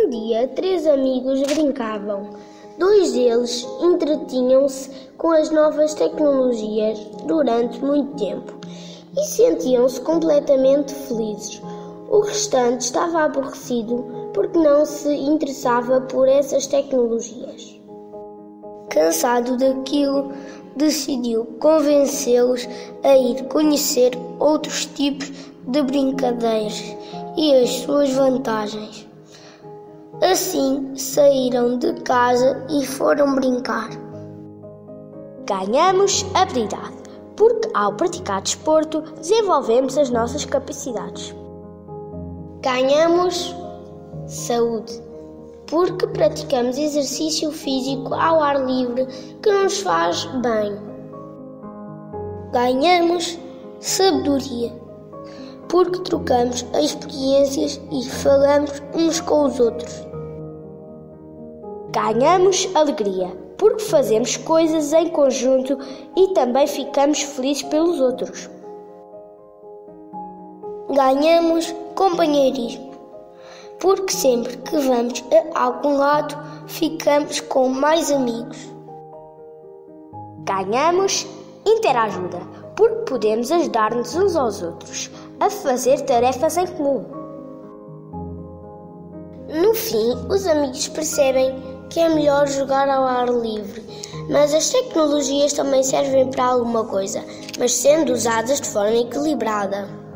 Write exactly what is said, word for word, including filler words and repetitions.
Um dia, três amigos brincavam. Dois deles entretinham-se com as novas tecnologias durante muito tempo e sentiam-se completamente felizes. O restante estava aborrecido porque não se interessava por essas tecnologias. Cansado daquilo, decidiu convencê-los a ir conhecer outros tipos de brincadeiras e as suas vantagens. Assim, saíram de casa e foram brincar. Ganhamos habilidade, porque ao praticar desporto desenvolvemos as nossas capacidades. Ganhamos saúde, porque praticamos exercício físico ao ar livre que nos faz bem. Ganhamos sabedoria, porque trocamos experiências e falamos uns com os outros. Ganhamos alegria, porque fazemos coisas em conjunto e também ficamos felizes pelos outros. Ganhamos companheirismo, porque sempre que vamos a algum lado, ficamos com mais amigos. Ganhamos interajuda, porque podemos ajudar-nos uns aos outros a fazer tarefas em comum. No fim, os amigos percebem que é melhor jogar ao ar livre, mas as tecnologias também servem para alguma coisa, mas sendo usadas de forma equilibrada.